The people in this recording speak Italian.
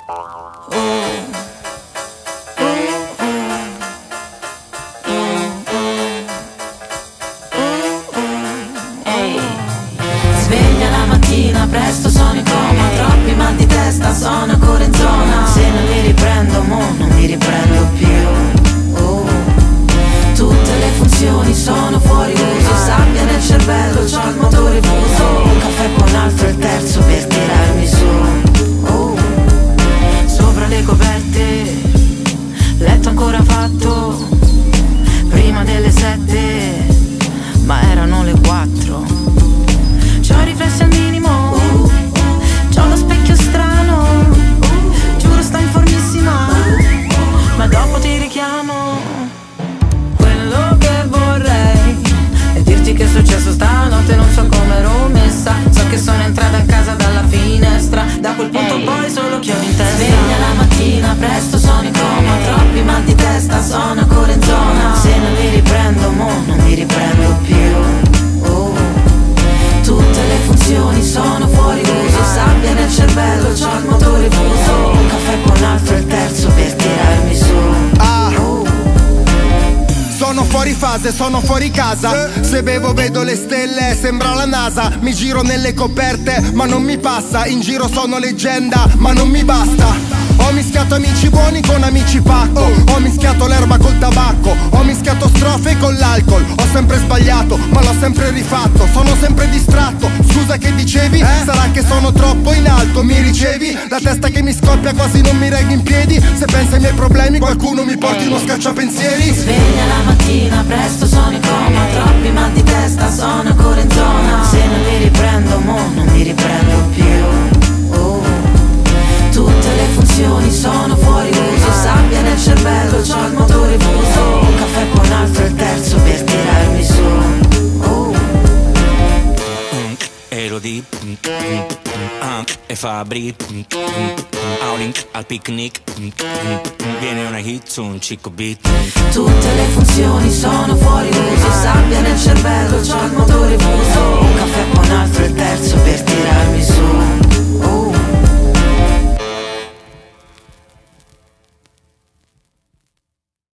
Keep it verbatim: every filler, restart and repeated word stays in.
Sveglia la mattina, presto sono in coma, troppi mal di testa, sono ancora in zona. Se non mi riprendo, mo non mi riprendo più. Oh. Tutte le funzioni sono fuori uso, sabbia nel cervello, c'ho il motore fuso. Un caffè con l'altro e il terzo per tirarmi su. Oh. Sopra le coperte, letto ancora fatto, prima delle sette, ma erano le quattro. C'ho riflessi al minimo, uh, c'ho lo specchio strano, uh, giuro sto in formissima, uh, ma dopo ti richiamo. Quello che vorrei è dirti che è successo stanotte, non so come ero messa. So che sono entrata in casa dalla finestra, da quel punto hey. Poi solo chiodi in testa. Sveglia la mattina, presto sono in coma, troppi mal di testa, sono ancora in zona. Se non mi riprendo, mo non mi riprendo più. Oh. Tutte le funzioni sono fuori uso, sabbia nel cervello, c'ho il motore fuso. Un caffè con l'altro e il terzo per tirarmi su. Ah. Oh. Sono fuori fase, sono fuori casa. Se bevo vedo le stelle, sembra la NASA. Mi giro nelle coperte, ma non mi passa. In giro sono leggenda, ma non mi basta. Ho mischiato amici buoni con amici pacco. Ho mischiato l'erba col tabacco. Ho mischiato strofe con l'alcol. Ho sempre sbagliato, ma l'ho sempre rifatto. Sono sempre distratto. Scusa, che dicevi? Eh? Sarà che sono troppo in alto, mi ricevi? La testa che mi scoppia, quasi non mi reggo in piedi. Se pensi ai miei problemi, qualcuno mi porti uno scacciapensieri. Sveglia la mattina, presto sono in coma, troppi mal di testa, sono ancora in zona. Se non mi riprendo, mo non mi riprendo più. Oh. Tutte le funzioni sono fuori uso, sabbia nel cervello, c'ho il motore fuso. Un caffè con l'altro e il terzo per tirarmi su. Oh. Elodie e Fabri Howling al picnic, viene una hit su un chico beat. Tutte le funzioni sono fuori uso, sabbia nel cervello, c'ho il motore fuso.